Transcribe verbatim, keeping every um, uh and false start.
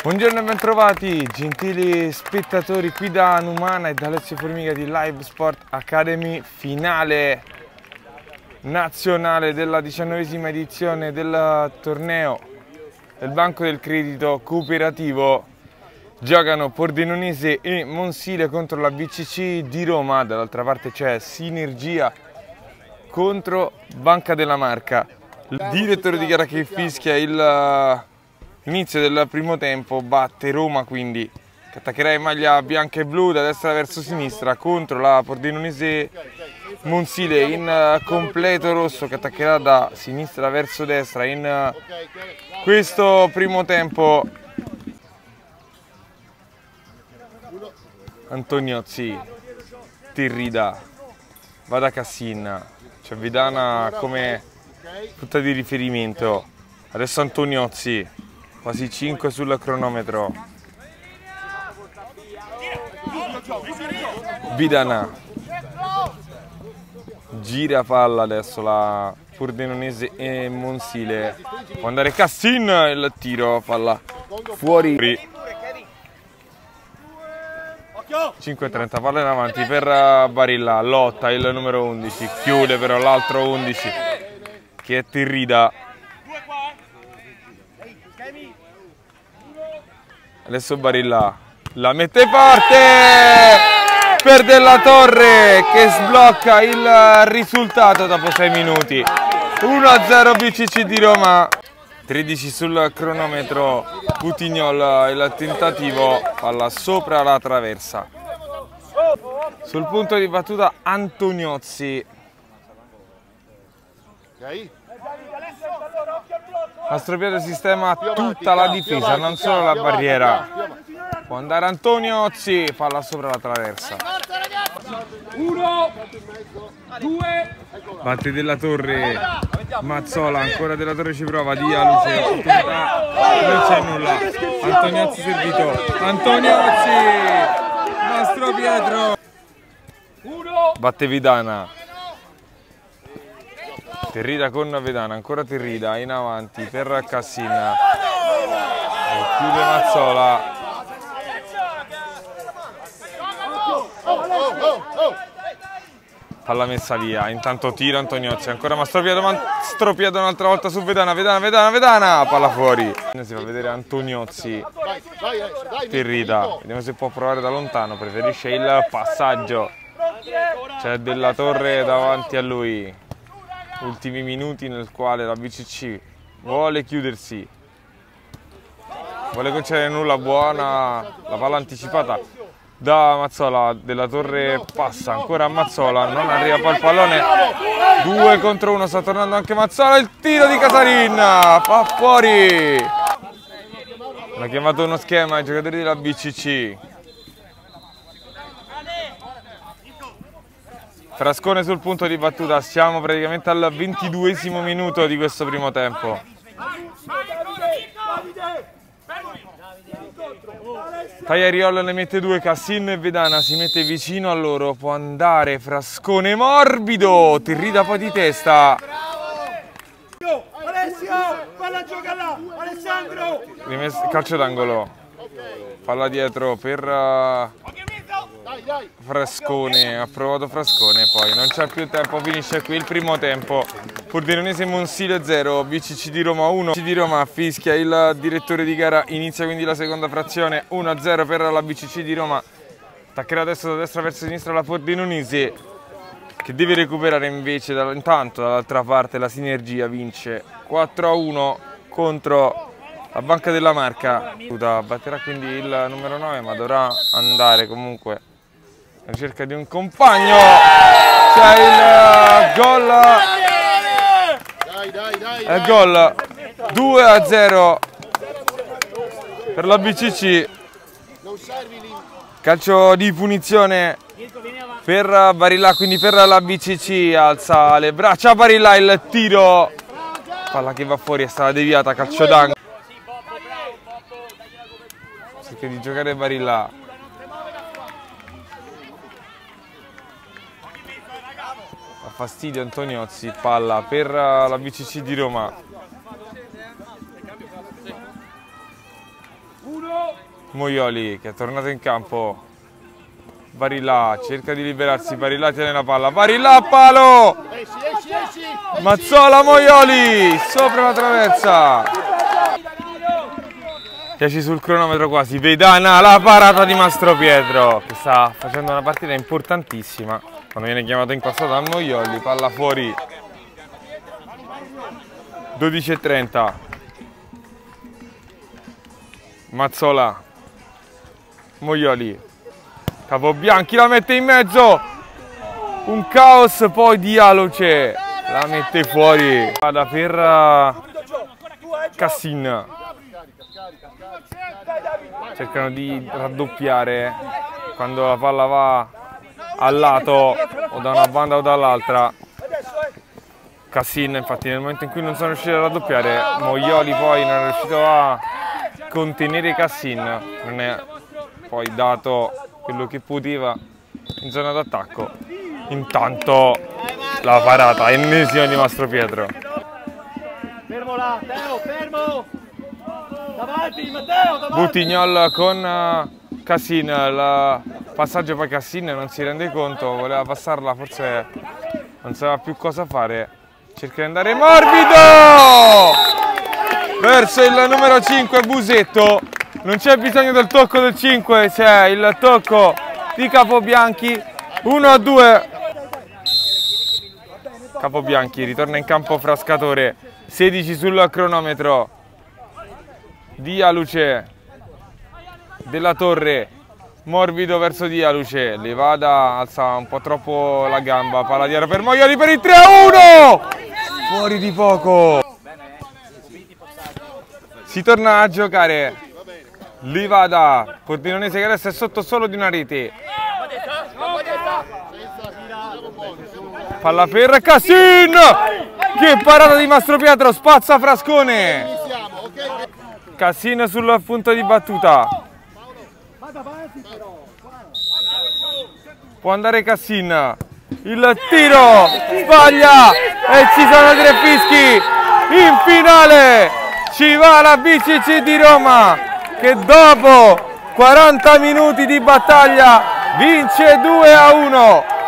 Buongiorno e bentrovati gentili spettatori qui da Numana e da Alessio Formiga di Live Sport Academy. Finale nazionale della diciannovesima edizione del torneo del Banco del Credito Cooperativo. Giocano Pordenonese e Monsile contro la B C C di Roma. Dall'altra parte c'è Sinergia contro Banca della Marca. Il direttore di gara che fischia il inizio del primo tempo, batte Roma quindi che attaccherà in maglia bianca e blu da destra verso sinistra contro la Pordenonese Monsile in completo rosso che attaccherà da sinistra verso destra in questo primo tempo. Antoniozzi, Tirrida, va da Cassin, c'è Vidana come punta di riferimento, adesso Antoniozzi. Quasi cinque sul cronometro. Vidana. Gira palla adesso la Pordenonese e Monsile. Può andare Cassin, il tiro, palla fuori. cinque e trenta, palla in avanti per Barilla. Lotta il numero undici. Chiude però l'altro undici che è Tirrida. Adesso Barilla la mette forte per Della Torre che sblocca il risultato dopo sei minuti. uno a zero B C C di Roma. tredici sul cronometro. Cutignol il tentativo, palla sopra la traversa. Sul punto di battuta Antoniozzi. Mastropiede sistema tutta la difesa, non solo la barriera. Può andare Antoniozzi, palla sopra la traversa. Uno, due. Batte Della Torre, Mazzola, ancora Della Torre ci prova, dia luce, opportunità, non c'è nulla. Antoniozzi servito, Antoniozzi, Mastro Pietro. Batte Vidana. Tirrida con Vidana, ancora Tirrida in avanti per Cassin. E chiude Mazzola. Palla messa via, intanto tira Antoniozzi, ancora Mastropiedo, Mastropiedo un'altra volta su Vidana, Vidana, Vidana, Vidana, palla fuori. Si fa vedere Antoniozzi, Tirrida, vediamo se può provare da lontano, preferisce il passaggio. C'è Della Torre davanti a lui. Ultimi minuti nel quale la B C C vuole chiudersi, vuole concedere nulla, buona la palla anticipata da Mazzola. Della Torre passa ancora a Mazzola, non arriva poi il pallone, due contro uno, sta tornando anche Mazzola, il tiro di Casarin, fa fuori. Hanno chiamato uno schema ai giocatori della B C C. Frascone sul punto di battuta, siamo praticamente al ventiduesimo minuto di questo primo tempo. Tagliariol ne mette due, Cassin e Vidana si mette vicino a loro, può andare Frascone morbido, Tirrida poi di testa. Calcio d'angolo, palla dietro per Frascone, ha provato Frascone, poi non c'è più tempo, finisce qui il primo tempo. Pordenonese Monsile zero, B C C di Roma uno. B C C di Roma fischia il direttore di gara, inizia quindi la seconda frazione, uno a zero per la B C C di Roma. Attaccherà adesso da destra verso sinistra la Pordenonese che deve recuperare invece, intanto dall'altra parte la Sinergia vince quattro a uno contro la Banca della Marca. Batterà quindi il numero nove ma dovrà andare comunque in cerca di un compagno. C'è il gol, il gol due a zero per la B C C. Calcio di punizione per Barilla, quindi per la B C C. Alza le braccia Barilla, il tiro, palla che va fuori, è stata deviata, calcio d'angolo. Cerca di giocare Barilla. Fastidio Antoniozzi, palla per la B C C di Roma. Uno, Moioli che è tornato in campo. Barilla cerca di liberarsi, Barilla tiene la palla, Barilla a palo! Mazzola, Moioli sopra la traversa. dieci sul cronometro quasi, Vedana, la parata di Mastropietro che sta facendo una partita importantissima quando viene chiamato in passato da Moioli. Palla fuori, dodici e trenta. Mazzola, Moioli, Capobianchi la mette in mezzo, un caos, poi Dialuce la mette fuori. Vada per Cassin, cercano di raddoppiare quando la palla va al lato o da una banda o dall'altra. Cassin infatti nel momento in cui non sono riusciti a raddoppiare, Moioli poi non è riuscito a contenere Cassin, non è poi dato quello che poteva in zona d'attacco. Intanto la parata ennesima di Mastropietro. Fermo là, Teo, fermo! Davanti, Matteo, davanti! Buttignol con Cassin, il passaggio poi Cassin non si rende conto, voleva passarla, forse non sapeva più cosa fare. Cerca di andare morbido! Verso il numero cinque Busetto. Non c'è bisogno del tocco del cinque, c'è il tocco di Capobianchi. uno a due. Capobianchi ritorna in campo Frascatore. sedici sul cronometro. Dialuce. Della Torre. Morbido verso Dialuce. Levada alza un po' troppo la gamba. Paladiero per Moioli per il tre a uno. Fuori di poco. Si torna a giocare. Livada, Pordenonese che adesso è sotto solo di una rete. Palla per Cassin! Che parata di Mastropietro, spazza Frascone. Cassin sul punto di battuta. Può andare Cassin. Il tiro sbaglia e ci sono tre fischi. In finale ci va la B C C di Roma, che dopo quaranta minuti di battaglia vince due a uno.